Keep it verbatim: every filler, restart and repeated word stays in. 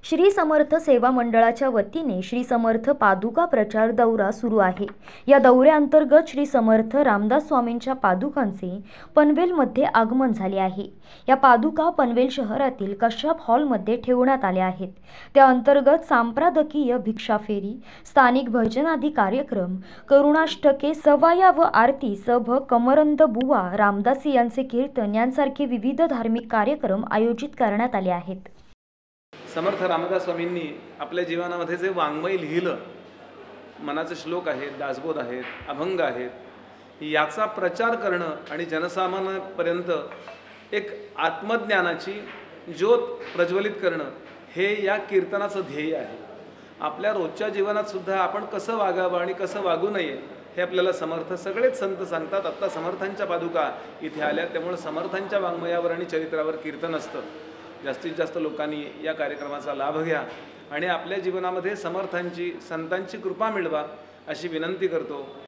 श्री समर्थ सेवा मंडळाच्या वतीने श्री समर्थ पादुका प्रचार दौरा सुरू आहे। या दौऱ्याअंतर्गत श्री समर्थ रामदास स्वामींच्या पादुकांचे पनवेलमध्ये आगमन झाले आहे। या पादुका पनवेल शहरातील कश्यप हॉलमध्ये ठेवण्यात आल्या आहेत। त्या अंतर्गत सांप्रदायिक भिक्षा फेरी, स्थानिक भजनादी कार्यक्रम, करुणाष्टके, सवाया व आरती, सभ, कमरंद बुवा, रामदासी यांचे कीर्तन यांसारखे विविध धार्मिक कार्यक्रम आयोजित करण्यात आले आहेत। समर्थ रामदास स्वामींनी आपल्या जीवनामध्ये जे वाङ्मय लिहिलं, मनाचे श्लोक आहेत, दासबोध आहेत, अभंग आहेत, याचा प्रचार करणं आणि जनसामान्यांपर्यंत एक आत्मज्ञानाची ज्योत प्रज्वलित करणं हे या कीर्तनाचं ध्येय आहे। आपल्या रोजच्या जीवनात सुद्धा आपण कसं वागावं आणि कसं वागू नये हे आपल्याला समर्थ सगळेच संत सांगतात। आता समर्थांच्या पादुका इथे आल्या, त्यामुळे समर्थांच्या वाङ्मयावर आणि चरित्रावर कीर्तन असतं। जास्तीत जास्त लोकांनी या कार्यक्रमाचा लाभ घ्या आणि आपल्या जीवनामध्ये समर्थांची, संतांची कृपा मिळवा अशी विनंती करतो।